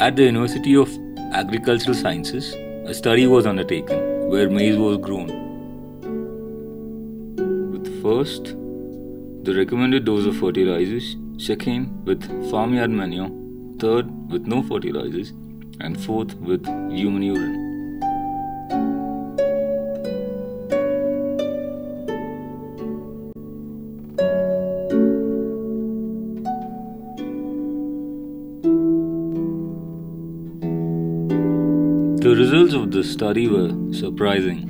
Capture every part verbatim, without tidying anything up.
At the University of Agricultural Sciences, a study was undertaken where maize was grown. With first, the recommended dose of fertilizers, second with farmyard manure, third with no fertilizers, and fourth with human urine. The results of the study were surprising.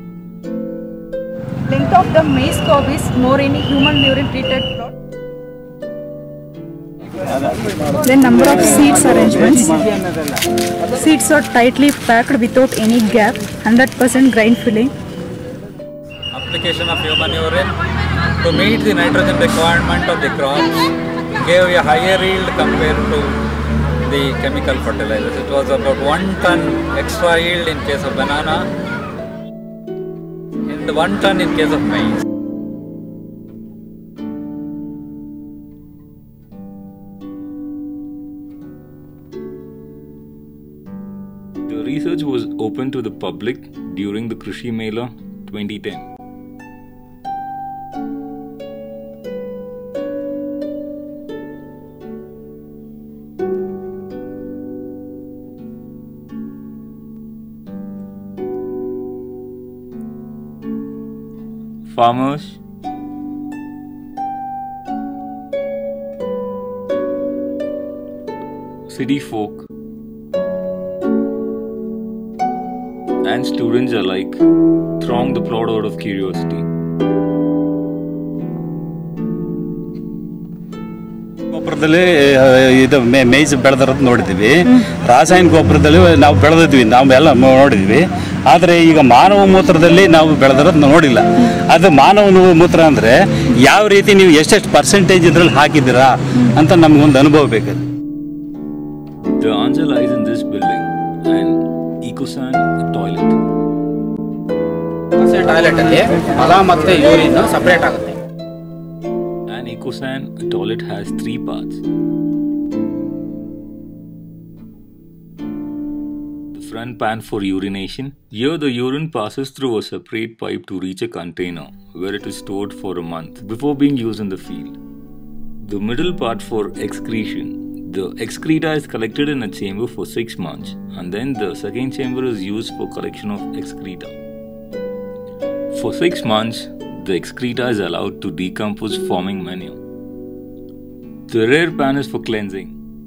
Length of the maize cob is more in human urine treated plot. The number of seeds arrangements. Seeds are tightly packed without any gap, one hundred percent grain filling. Application of human urine to meet the nitrogen requirement of the crops gave a higher yield compared to the chemical fertilizers. It was about one ton extra yield in case of banana and one ton in case of maize. The research was open to the public during the Krishi Mela twenty ten. Farmers, city folk, and students alike thronged the plot out of curiosity. ಗೊಬ್ಬರದಲ್ಲಿ ಇದು maize ಬೆಳೆದಿರೋದು ನೋಡಿದ್ವಿ. ರಾಸಾಯನಿಕ ಗೊಬ್ಬರದಲ್ಲಿ ನಾವು ಬೆಳೆದಿದ್ವಿ, ನಾವು ಎಲ್ಲ ನೋಡಿದ್ವಿ. ಆದರೆ ಈಗ ಮಾನವ ಮೂತ್ರದಲ್ಲಿ ನಾವು ಬೆಳೆದಿರೋದು ನೋಡಿಲ್ಲ. ಅದು ಮಾನವ ಮೂತ್ರ ಅಂದರೆ ಯಾವ ರೀತಿ ನೀವು ಎಷ್ಟೆಷ್ಟು ಪರ್ಸೆಂಟೇಜ್ ಇದ್ರಲ್ಲಿ ಹಾಕಿದ್ದೀರಾ ಅಂತ ನಮಗೊಂದು ಅನುಭವ ಬೇಕು. The answer lies in this building, an Ecosan toilet. Toilet ಅಲ್ಲಿ ಮಲ ಮತ್ತೆ ಯೂರಿನ್ ಸಪರೇಟ್ ಆಗುತ್ತೆ. An Ecosan toilet has three parts. The front pan for urination. Here the urine passes through a separate pipe to reach a container where it is stored for a month before being used in the field. The middle part for excretion. The excreta is collected in a chamber for six months and then the second chamber is used for collection of excreta. For six months, the excreta is allowed to decompose forming manure. The rear pan is for cleansing.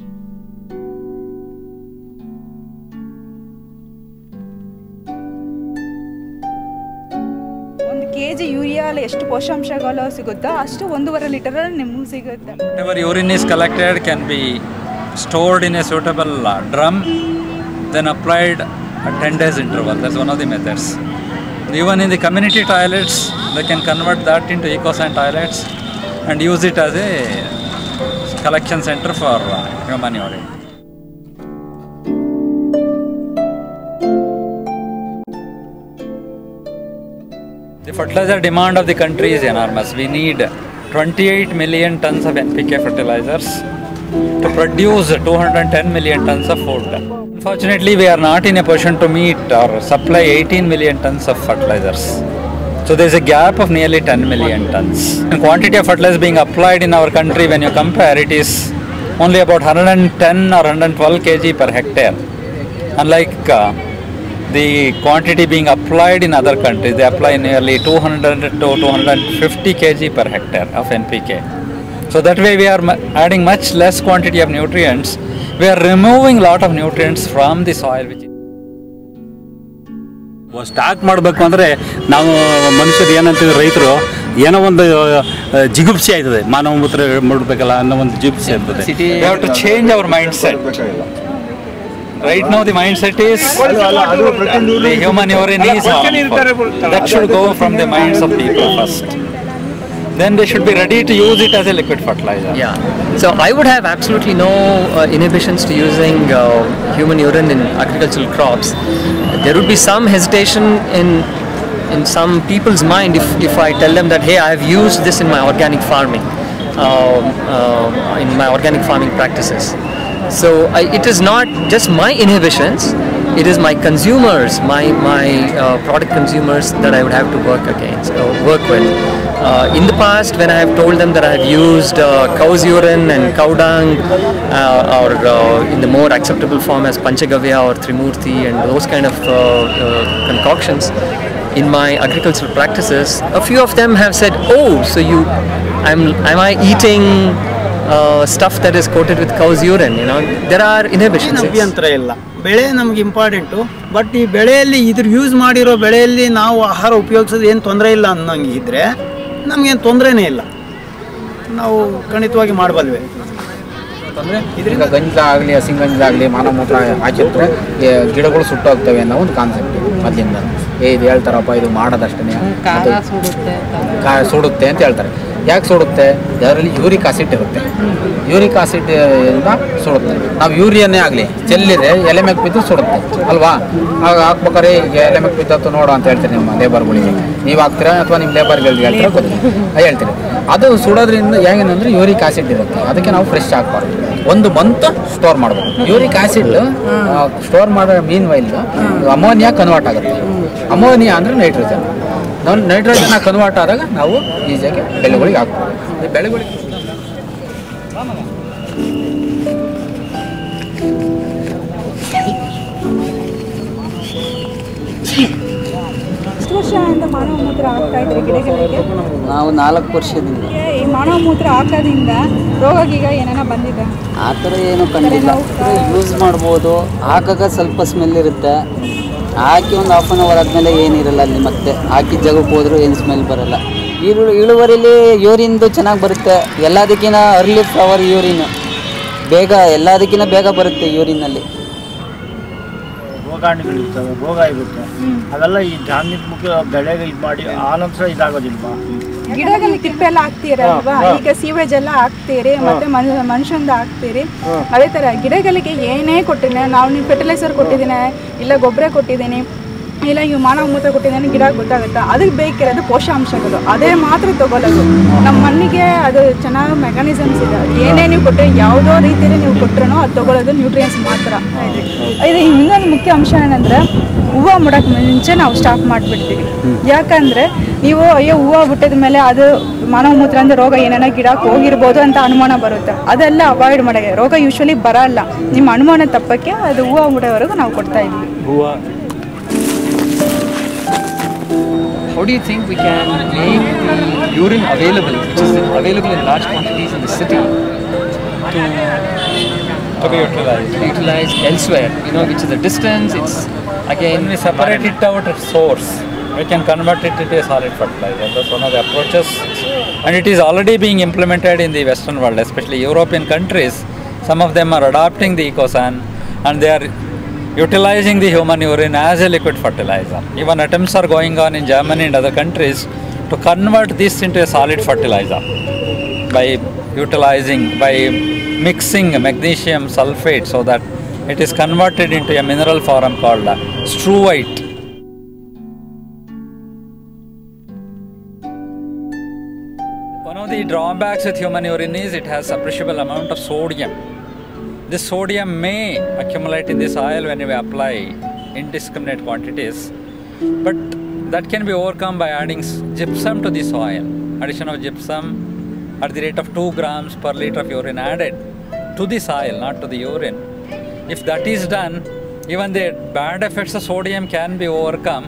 ಒಂದು KG ಯೂರಿಯಾಲಿ ಎಷ್ಟು ಪೋಷಕಾಂಶಗಳು ಸಿಗುತ್ತೋ ಅಷ್ಟು ಒಂದೂವರೆ litre ನಿಮಗೆ ಸಿಗುತ್ತೆ. Whatever urine is collected can be stored in a suitable drum, then applied at ten days interval. That's one of the methods. Even in the community toilets, they can convert that into Ecosan toilets and use it as a collection center for human urine. The fertilizer demand of the country is enormous. We need twenty-eight million tons of N P K fertilizers to produce two hundred ten million tons of food. Unfortunately, we are not in a position to meet or supply eighteen million tons of fertilizers. So there is a gap of nearly ten million tons. The quantity of fertilizer being applied in our country, when you compare, it is only about one hundred ten or one hundred twelve kilograms per hectare. Unlike uh, the quantity being applied in other countries, they apply nearly two hundred to two hundred fifty kilograms per hectare of N P K. So that way we are adding much less quantity of nutrients. We are removing a lot of nutrients from the soil. Which stock ಮಾಡಬೇಕು ಅಂದರೆ ನಾವು ಮನುಷ್ಯರು ಏನಂತೀವಿ, ರೈತರು ಏನೋ ಒಂದು ಜಿಗುಪ್ಸೆ ಆಯ್ತದೆ, ಮಾನವ ಮೂತ್ರ ಮಾಡಬೇಕಲ್ಲ ಅನ್ನೋ ಒಂದು ಜಿಗುಪ್ಸೆ ಇರ್ತದೆ. We have to change our mindset. Right now the mindset is the human urine is harmful. That should go from the minds of people first. Then they should be ready to use it as a liquid fertilizer. Yeah. So I would have absolutely no uh, inhibitions to using uh, human urine in agricultural crops. There would be some hesitation in in some people's mind if, if I tell them that, hey, I have used this in my organic farming, uh, uh, in my organic farming practices. So I, it is not just my inhibitions, it is my consumers, my my uh, product consumers that I would have to work against, uh, work with. Uh, in the past, when I have told them that I have used uh, cow's urine and cow dung, uh, or uh, in the more acceptable form as Panchagavya or Trimurti and those kind of uh, uh, concoctions, in my agricultural practices, a few of them have said, "Oh, so you, am am I eating uh, stuff that is coated with cow's urine?" You know, there are inhibitions. ಅಭ್ಯಂತರ ಇಲ್ಲ. ಬೆಳೆ ನಮ್ಗೆ important, but ಈ ಬೆಳೆಯಲ್ಲಿ ಇದ್ರ use ಮಾಡಿರೋ ಬೆಳೆಯಲ್ಲಿ ನಾವು ಆಹಾರ ಉಪಯೋಗಿಸೋದು ಏನು ತೊಂದರೆ ಇಲ್ಲ ಅನ್ನೋಂಗೆ ಇದ್ದರೆ ನಮಗೇನು ತೊಂದರೆನೇ ಇಲ್ಲ, ನಾವು ಖಂಡಿತವಾಗಿ ಮಾಡಬಲ್ವೆ. ಅಂದರೆ ಇದರಿಂದ ಗಂಜಲ ಆಗಲಿ ಹಸಿಗಂಜಲ ಆಗಲಿ ಮಾನವ ಮೂತ್ರ ಹಾಕಿದ್ರೆ ಗಿಡಗಳು ಸುಟ್ಟೋಗ್ತವೆ ಅನ್ನೋ ಒಂದು ಕಾನ್ಸೆಪ್ಟ್ ಮೊದಲಿಂದ. ಏ ಇದು ಹೇಳ್ತಾರಪ್ಪ, ಇದು ಮಾಡೋದಷ್ಟೇ ಕಾ ಸುಡುತ್ತೆ ಅಂತ ಹೇಳ್ತಾರೆ. ಯಾಕೆ ಸುಡುತ್ತೆ? ಅದರಲ್ಲಿ ಯೂರಿಕ್ ಆಸಿಡ್ ಇರುತ್ತೆ. ಯೂರಿಕ್ ಆಸಿಡ್ ಇಂದ ಸುಡುತ್ತೆ. ನಾವು ಯೂರಿಯನ್ನೇ ಆಗಲಿ ಚೆಲ್ಲಿದ್ರೆ ಎಲೆ ಮೆಕ್ ಬಿದ್ದು ಸುಡುತ್ತೆ ಅಲ್ವಾ? ಆಗ ಹಾಕ್ಬೇಕಾದ್ರೆ ಈಗ ಎಲೆ ಮೆಕ್ ಬಿದ್ದತ್ತು ನೋಡು ಅಂತ ಹೇಳ್ತೀರಿ ನಿಮ್ಮ ಲೇಬರ್ಗಳಿಗೆ. ನೀವು ಹಾಕ್ತೀರಾ ಅಥವಾ ನಿಮ್ಮ ಲೇಬರ್ಗಳಿಗೆ ಹೇಳ್ತೀರಾ ಗೊತ್ತಿಲ್ಲ ಹೇಳ್ತೀರಿ. ಅದು ಸುಡೋದ್ರಿಂದ ಹೇಗೇನಂದ್ರೆ ಯೂರಿಕ್ ಆಸಿಡ್ ಇರುತ್ತೆ, ಅದಕ್ಕೆ ನಾವು ಫ್ರೆಶ್ ಹಾಕ್ಬಾರ್ದು. ಒಂದು ಮಂತ್ ಸ್ಟೋರ್ ಮಾಡಬೇಕು. ಯೂರಿಕ್ ಆಸಿಡ್ ಸ್ಟೋರ್ ಮಾಡೋ ಮೀನ್ ವೈಲ್ ಅಮೋನಿಯಾ ಕನ್ವರ್ಟ್ ಆಗುತ್ತೆ. ಅಮೋನಿಯಾ ಅಂದರೆ ನೈಟ್ರೋಜನ್. ನಾವು ನೈಟ್ರೋಜನ್ ಕನ್ವರ್ಟ್ ಆದಾಗ ನಾವು ಈಸಿಯಾಗಿ ಬೆಳೆಗಳಿಗೆ ಹಾಕ್ಬೋದು. ಈ ಬೆಳೆಗಳಿಗೆ ಎಷ್ಟು ವರ್ಷದಿಂದ ಮಾನವ ಮೂತ್ರ ಹಾಕ್ತಾ ಇದ್ರಿ ಗಿಡಗಳಿಗೆ? ನಾವು ನಾಲ್ಕು ವರ್ಷದಿಂದ. ಈ ಮಾನವ ಮೂತ್ರ ಹಾಕೋದ್ರಿಂದ ರೋಗ ಗೀಗ ಏನಾರ ಬಂದಿದೆ? ಆ ಥರ ಏನು ಕಂಡಿಲ್ಲ. ಯೂಸ್ ಮಾಡ್ಬೋದು. ಹಾಕಾಗ ಸ್ವಲ್ಪ ಸ್ಮೆಲ್ ಇರುತ್ತೆ, ಹಾಕಿ ಒಂದು ಹಾಫ್ ಆನ್ ಅವರ್ ಆದಮೇಲೆ ಏನಿರಲ್ಲ ಅಲ್ಲಿ. ಮತ್ತೆ ಹಾಕಿದ ಜಾಗಕ್ಕೆ ಹೋದರೂ ಏನು ಸ್ಮೆಲ್ ಬರೋಲ್ಲ. ಇಳು ಇಳುವರಿಲಿ ಯೂರಿನ್ದು ಚೆನ್ನಾಗಿ ಬರುತ್ತೆ. ಎಲ್ಲದಕ್ಕಿಂತ ಅರ್ಲಿ ಫ್ಲವರ್ ಯೂರಿನ್ ಬೇಗ ಎಲ್ಲದಕ್ಕಿಂತ ಬೇಗ ಬರುತ್ತೆ ಯೂರಿನಲ್ಲಿ. ರೋಗಾಣುಗಳಿರ್ತವೆ, ರೋಗ ಇರುತ್ತೆ, ಅವೆಲ್ಲ ಈ ಧಾನ್ಯದ ಮುಖ್ಯ ಬೆಳೆಗೆ ಇದು ಮಾಡಿ ಆ ನಂತರ ಇದಾಗೋದಿಲ್ವಾ? ಗಿಡಗಳಿಗೆ ತಿಪ್ಪೆ ಎಲ್ಲ ಹಾಕ್ತೀರಲ್ವಾ? ಈಗ ಸೀವೇಜ್ ಎಲ್ಲ ಹಾಕ್ತೀರಿ, ಮತ್ತೆ ಮನುಷ್ಯಂದ ಹಾಕ್ತೀರಿ. ಅದೇ ತರ ಗಿಡಗಳಿಗೆ ಏನೇ ಕೊಟ್ಟಿದ್ದೀನಿ, ನಾವು ನೀವು ಫರ್ಟಿಲೈಸರ್ ಕೊಟ್ಟಿದ್ದೀನಿ, ಇಲ್ಲ ಗೊಬ್ಬರ ಕೊಟ್ಟಿದ್ದೀನಿ, ಇಲ್ಲ ಇವು ಮಾನವ ಮೂತ್ರ ಕೊಟ್ಟಿದ್ದೀನಿ, ಗಿಡ ಗೊತ್ತಾಗುತ್ತಾ? ಅದಕ್ಕೆ ಬೇಕಿರೋದು ಪೋಷಕಾಂಶಗಳು, ಅದೇ ಮಾತ್ರ ತಗೊಳ್ಳೋದು. ನಮ್ಮ ಮಣ್ಣಿಗೆ ಅದು ಚೆನ್ನಾಗಿ ಮೆಕಾನಿಸಮ್ಸ್ ಇದೆ. ಏನೇ ನೀವು ಕೊಟ್ಟರೆ, ಯಾವುದೋ ರೀತಿಯಲ್ಲಿ ನೀವು ಕೊಟ್ಟರು ಅದು ತಗೊಳ್ಳೋದು ನ್ಯೂಟ್ರಿಯನ್ಸ್ ಮಾತ್ರ. ಇದು ಇನ್ನೊಂದು ಮುಖ್ಯ ಅಂಶ ಏನಂದರೆ, ಹೂವು ಮುಡೋಕ್ಕೆ ಮುಂಚೆ ನಾವು ಸ್ಟಾಪ್ ಮಾಡಿಬಿಡ್ತೀವಿ. ಯಾಕಂದರೆ ನೀವು ಅಯ್ಯೋ ಹೂವು ಬಿಟ್ಟಿದ ಮೇಲೆ ಅದು ಮಾನವ ಮೂತ್ರ ಅಂದರೆ ರೋಗ ಏನೇನೋ ಗಿಡಕ್ಕೆ ಹೋಗಿರ್ಬೋದು ಅಂತ ಅನುಮಾನ ಬರುತ್ತೆ. ಅದೆಲ್ಲ ಅವಾಯ್ಡ್ ಮಾಡೋಕ್ಕೆ, ರೋಗ ಯೂಶ್ವಲಿ ಬರಲ್ಲ, ನಿಮ್ಮ ಅನುಮಾನ ತಪ್ಪಕ್ಕೆ ಅದು ಹೂವು ಮುಡೋವರೆಗೂ ನಾವು ಕೊಡ್ತಾ ಇದ್ವಿ. ಹೂವು How do you think we can make the urine available, which is available in large quantities in the city, to, to be utilized. utilized elsewhere? You know, which is the distance. It's again when we separate it out at source, we can convert it into a solid fertilizer. That's one of the approaches, and it is already being implemented in the Western world, especially European countries. Some of them are adopting the Ecosan, and they are utilizing the human urine as a liquid fertilizer. Even attempts are going on in Germany and other countries to convert this into a solid fertilizer by utilizing, by mixing magnesium sulfate so that it is converted into a mineral form called struvite. One of the drawbacks with human urine is it has appreciable amount of sodium. This sodium may accumulate in the soil when we apply indiscriminate quantities, but that can be overcome by adding gypsum to the soil. Addition of gypsum at the rate of two grams per liter of urine added to the soil, not to the urine. If that is done, even the bad effects of sodium can be overcome.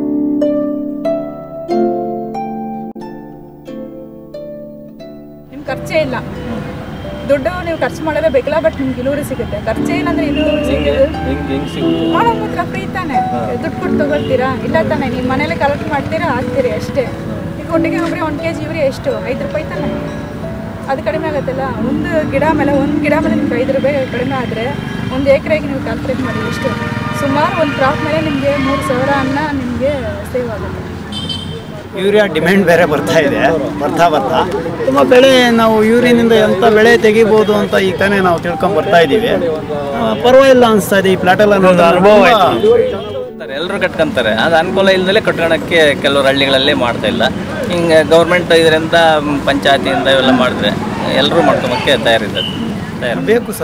ನಿಮ್ಗೆ ಖರ್ಚೇ ಇಲ್ಲ, ದುಡ್ಡು ನೀವು ಖರ್ಚು ಮಾಡೋದೇ ಬೇಕಲ್ಲ, but ನಿಮ್ಗೆ ಇಳುವರಿ ಸಿಗುತ್ತೆ. ಖರ್ಚೇ ಇಲ್ಲ ಅಂದ್ರೆ ಇಳುವರಿ ಸಿಗೋದು ಮಾಡೋ ಮೂತ್ರ ಫ್ರೀ ತಾನೆ, ದುಡ್ಡು ಕೊಟ್ಟು ತಗೊಳ್ತೀರಾ? ಇಲ್ಲ ತಾನೆ, ನೀವು ಮನೇಲಿ ಕಲೆಕ್ಟ್ ಮಾಡ್ತೀರಾ, ಹಾಕ್ತೀರಿ ಅಷ್ಟೇ. ಈಗ ಒಟ್ಟಿಗೆ ಒಬ್ಬರೇ ಒಂದು ಕೆ ಜಿ ಇವ್ರಿ ಎಷ್ಟು? ಐದು ರೂಪಾಯಿ ತಾನೆ, ಅದು ಕಡಿಮೆ ಆಗುತ್ತಲ್ಲ. ಒಂದು ಗಿಡ ಮೇಲೆ ಒಂದು ಗಿಡ ಮೇಲೆ ನಿಮ್ಗೆ ಐದು ರೂಪಾಯಿ ಕಡಿಮೆ ಆದರೆ ಒಂದು ಎಕರೆಗೆ ನೀವು ಕ್ಯಾಲ್ಕುಲೇಟ್ ಮಾಡಿ ಎಷ್ಟು? ಸುಮಾರು ಒಂದು ಕ್ರಾಪ್ ಮೇಲೆ ನಿಮಗೆ ಮೂರು ಸಾವಿರ ಅನ್ನ ನಿಮಗೆ ಸೇವ್ ಆಗುತ್ತೆ. ಯೂರಿಯಾ ಡಿಮ್ಯಾಂಡ್ ಬೇರೆ ಬರ್ತಾ ಇದೆ, ಬರ್ತಾ ಬರ್ತಾ ತುಂಬ ಬೆಳೆ ನಾವು ಯೂರಿನಿಂದ ಎಂಥ ಬೆಳೆ ತೆಗಿಬೋದು ಅಂತ ಈಗ ತಾನೇ ನಾವು ತಿಳ್ಕೊಂಡು ಬರ್ತಾ ಇದ್ದೀವಿ. ಪರವಾಗಿಲ್ಲ ಅನಿಸ್ತಾ ಇದೆ. ಈ ಪ್ಲಾಟೆಲ್ಲ ನೋಡಿದ ಅನುಭವ ಎಲ್ಲರೂ ಕಟ್ಕೊಂತಾರೆ, ಅದು ಅನುಕೂಲ ಇಲ್ಲದಲ್ಲೇ ಕಟ್ಕೊಳಕ್ಕೆ ಕೆಲವರು ಹಳ್ಳಿಗಳಲ್ಲೇ ಮಾಡ್ತಾ ಇಲ್ಲ. ಹಿಂಗೆ ಗೌರ್ಮೆಂಟ್ ಇದರಿಂದ ಪಂಚಾಯತಿಯಿಂದ ಇವೆಲ್ಲ ಮಾಡಿದ್ರೆ ಎಲ್ಲರೂ ಮಾಡ್ಕೊಳಕ್ಕೆ ತಯಾರಿದ್ದಾರೆ. ಬೇಕು ಸರ್,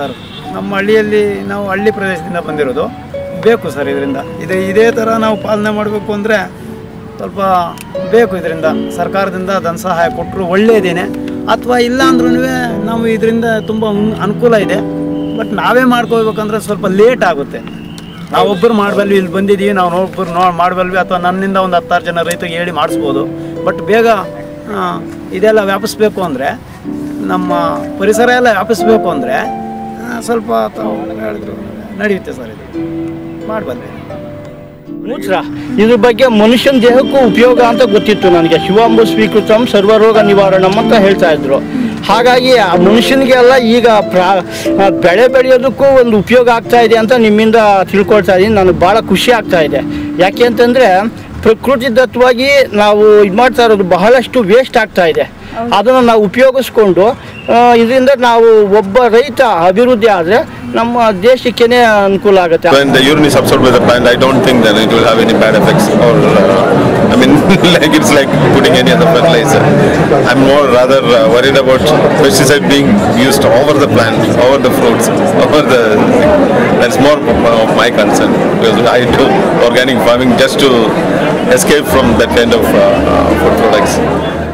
ನಮ್ಮ ಹಳ್ಳಿಯಲ್ಲಿ ನಾವು ಹಳ್ಳಿ ಪ್ರದೇಶದಿಂದ ಬಂದಿರೋದು, ಬೇಕು ಸರ್ ಇದರಿಂದ. ಇದು ಇದೇ ಥರ ನಾವು ಪಾಲನೆ ಮಾಡಬೇಕು ಅಂದರೆ ಸ್ವಲ್ಪ ಬೇಕು. ಇದರಿಂದ ಸರ್ಕಾರದಿಂದ ಧನ ಸಹಾಯ ಕೊಟ್ಟರು ಒಳ್ಳೆಯದೇನೆ, ಅಥವಾ ಇಲ್ಲ ಅಂದ್ರೂ ನಾವು ಇದರಿಂದ ತುಂಬ ಅನುಕೂಲ ಇದೆ. ಬಟ್ ನಾವೇ ಮಾಡ್ಕೋಬೇಕಂದ್ರೆ ಸ್ವಲ್ಪ ಲೇಟ್ ಆಗುತ್ತೆ. ನಾವೊಬ್ಬರು ಮಾಡಬಲ್ವಿ, ಇಲ್ಲಿ ಬಂದಿದ್ದೀವಿ ನಾವು ಒಬ್ಬರು ನೋ ಮಾಡಬಲ್ವಿ, ಅಥವಾ ನನ್ನಿಂದ ಒಂದು ಹತ್ತಾರು ಜನ ರೈತರಿಗೆ ಹೇಳಿ ಮಾಡಿಸ್ಬೋದು. ಬಟ್ ಬೇಗ ಇದೆಲ್ಲ ವ್ಯಾಪಿಸ್ಬೇಕು ಅಂದರೆ, ನಮ್ಮ ಪರಿಸರ ಎಲ್ಲ ವ್ಯಾಪಿಸ್ಬೇಕು ಅಂದರೆ ಸ್ವಲ್ಪ ಹೇಳಿದ್ರು ನಡೆಯುತ್ತೆ ಸರ್. ಇದು ಮಾಡಬಲ್ವಿ. ಮೂತ್ರ ಇದ್ರ ಬಗ್ಗೆ ಮನುಷ್ಯನ ದೇಹಕ್ಕೂ ಉಪಯೋಗ ಅಂತ ಗೊತ್ತಿತ್ತು ನನಗೆ. ಶಿವಾಂಬು ಸ್ವೀಕೃತಂ ಸರ್ವರೋಗ ನಿವಾರಣಂ ಅಂತ ಹೇಳ್ತಾ ಇದ್ರು. ಹಾಗಾಗಿ ಆ ಮನುಷ್ಯನಿಗೆಲ್ಲ ಈಗ ಪ್ರಾ ಬೆಳೆ ಬೆಳೆಯೋದಕ್ಕೂ ಒಂದು ಉಪಯೋಗ ಆಗ್ತಾ ಇದೆ ಅಂತ ನಿಮ್ಮಿಂದ ತಿಳ್ಕೊಳ್ತಾ ಇದ್ದೀನಿ. ನನಗೆ ಭಾಳ ಖುಷಿ ಆಗ್ತಾ ಇದೆ. ಯಾಕೆ ಅಂತಂದರೆ ಪ್ರಕೃತಿದತ್ತವಾಗಿ ನಾವು ಇದು ಮಾಡ್ತಾ ಇರೋದು ಬಹಳಷ್ಟು ವೇಸ್ಟ್ ಆಗ್ತಾ ಇದೆ. ಅದನ್ನು ನಾವು ಉಪಯೋಗಿಸ್ಕೊಂಡು ಇದರಿಂದ ನಾವು ಒಬ್ಬ ರೈತ ಅಭಿವೃದ್ಧಿ ಆದರೆ ನಮ್ಮ ದೇಶಕ್ಕೇನೆ ಅನುಕೂಲ ಆಗುತ್ತೆ. When the urine is absorbed by the plant, I don't think that it will have any bad effects, or uh, I mean like it's like putting any other fertilizer. I'm more rather uh, worried about pesticide being used over the plant, over the fruits, over the that's more of my concern, because I do organic farming just to escape from that kind of uh, uh, food products.